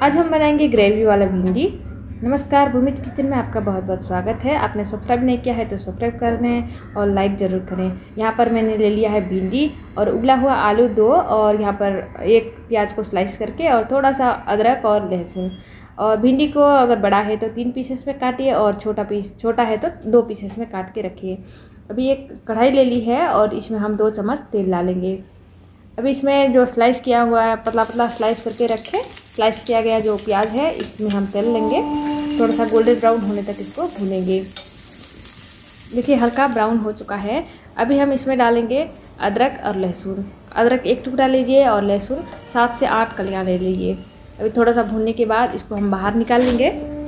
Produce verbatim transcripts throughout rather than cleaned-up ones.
आज हम बनाएंगे ग्रेवी वाला भिंडी। नमस्कार, भूमिज किचन में आपका बहुत बहुत स्वागत है। आपने सब्सक्राइब नहीं किया है तो सब्सक्राइब करें और लाइक ज़रूर करें। यहाँ पर मैंने ले लिया है भिंडी और उबला हुआ आलू दो, और यहाँ पर एक प्याज को स्लाइस करके और थोड़ा सा अदरक और लहसुन। और भिंडी को अगर बड़ा है तो तीन पीसेस में काटिए और छोटा पीस छोटा है तो दो पीसेस में काट के रखिए। अभी एक कढ़ाई ले ली है और इसमें हम दो चम्मच तेल डालेंगे। अभी इसमें जो स्लाइस किया हुआ है, पतला पतला स्लाइस करके रखें, स्लाइस किया गया जो प्याज है इसमें हम तेल लेंगे। थोड़ा सा गोल्डन ब्राउन होने तक इसको भूनेंगे। देखिए हल्का ब्राउन हो चुका है। अभी हम इसमें डालेंगे अदरक और लहसुन। अदरक एक टुकड़ा लीजिए और लहसुन सात से आठ कलियां ले लीजिए। अभी थोड़ा सा भूनने के बाद इसको हम बाहर निकाल लेंगे।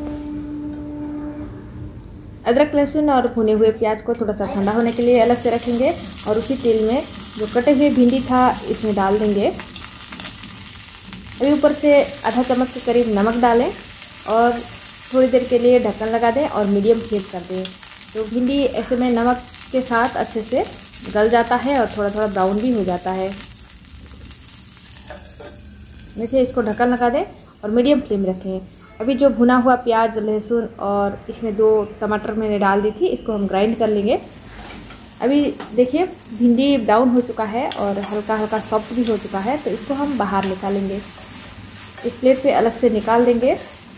अदरक लहसुन और भुने हुए प्याज को थोड़ा सा ठंडा होने के लिए अलग से रखेंगे और उसी तेल में जो कटे हुए भिंडी था इसमें डाल देंगे। अभी ऊपर से आधा चम्मच के करीब नमक डालें और थोड़ी देर के लिए ढक्कन लगा दें और मीडियम फ्लेम कर दें। तो भिंडी ऐसे में नमक के साथ अच्छे से गल जाता है और थोड़ा थोड़ा ब्राउन भी हो जाता है। देखिए इसको ढक्कन लगा दें और मीडियम फ्लेम रखें। अभी जो भुना हुआ प्याज लहसुन और इसमें दो टमाटर मैंने डाल दी थी, इसको हम ग्राइंड कर लेंगे। अभी देखिए भिंडी ब्राउन हो चुका है और हल्का हल्का सॉफ्ट भी हो चुका है, तो इसको हम बाहर निकालेंगे। इस प्लेट पे अलग से निकाल देंगे।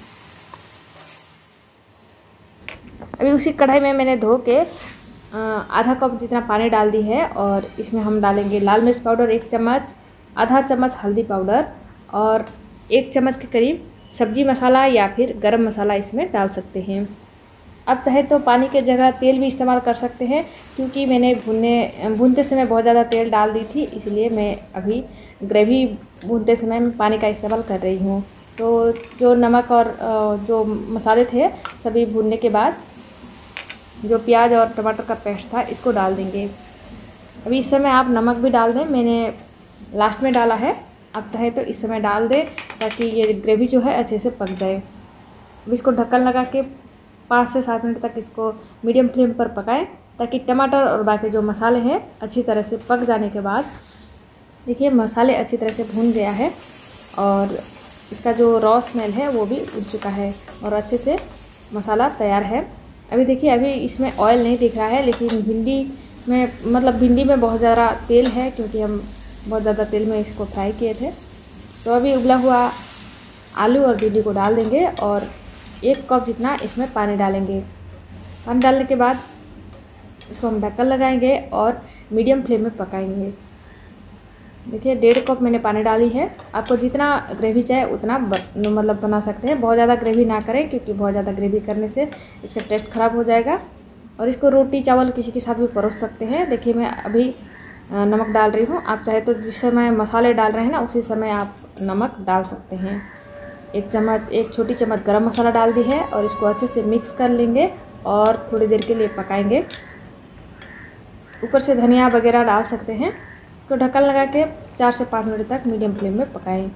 अभी उसी कढ़ाई में मैंने धो के आधा कप जितना पानी डाल दी है और इसमें हम डालेंगे लाल मिर्च पाउडर एक चम्मच, आधा चम्मच हल्दी पाउडर और एक चम्मच के करीब सब्जी मसाला या फिर गरम मसाला इसमें डाल सकते हैं। अब चाहे तो पानी के जगह तेल भी इस्तेमाल कर सकते हैं, क्योंकि मैंने भुनने भूनते समय बहुत ज़्यादा तेल डाल दी थी, इसलिए मैं अभी ग्रेवी भूनते समय मैं पानी का इस्तेमाल कर रही हूँ। तो जो नमक और जो मसाले थे सभी भूनने के बाद जो प्याज और टमाटर का पेस्ट था इसको डाल देंगे। अभी इस समय आप नमक भी डाल दें, मैंने लास्ट में डाला है। आप चाहे तो इस समय डाल दें ताकि ये ग्रेवी जो है अच्छे से पक जाए। अब इसको ढक्कन लगा के पाँच से सात मिनट तक इसको मीडियम फ्लेम पर पकाएं, ताकि टमाटर और बाकी जो मसाले हैं अच्छी तरह से पक जाने के बाद देखिए मसाले अच्छी तरह से भून गया है और इसका जो रॉ स्मेल है वो भी उड़ चुका है और अच्छे से मसाला तैयार है। अभी देखिए अभी इसमें ऑयल नहीं दिख रहा है, लेकिन भिंडी में मतलब भिंडी में बहुत ज़्यादा तेल है, क्योंकि हम बहुत ज़्यादा तेल में इसको फ्राई किए थे। तो अभी उबला हुआ आलू और भिंडी को डाल देंगे और एक कप जितना इसमें पानी डालेंगे। पानी डालने के बाद इसको हम ढक्कन लगाएंगे और मीडियम फ्लेम में पकाएंगे। देखिए डेढ़ कप मैंने पानी डाली है। आपको जितना ग्रेवी चाहे उतना मतलब बना सकते हैं। बहुत ज़्यादा ग्रेवी ना करें, क्योंकि बहुत ज़्यादा ग्रेवी करने से इसका टेस्ट ख़राब हो जाएगा। और इसको रोटी चावल किसी के साथ भी परोस सकते हैं। देखिए मैं अभी नमक डाल रही हूँ। आप चाहे तो जिस समय मसाले डाल रहे हैं ना उसी समय आप नमक डाल सकते हैं। एक चम्मच एक छोटी चम्मच गरम मसाला डाल दी है और इसको अच्छे से मिक्स कर लेंगे और थोड़ी देर के लिए पकाएंगे। ऊपर से धनिया वगैरह डाल सकते हैं। इसको ढक्कन लगा के चार से पाँच मिनट तक मीडियम फ्लेम में पकाएं।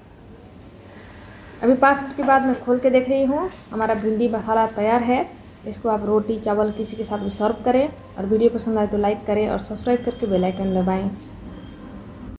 अभी पाँच मिनट के बाद मैं खोल के देख रही हूँ, हमारा भिंडी मसाला तैयार है। इसको आप रोटी चावल किसी के साथ भी सर्व करें। और वीडियो पसंद आए तो लाइक करें और सब्सक्राइब करके बेल आइकन दबाएं।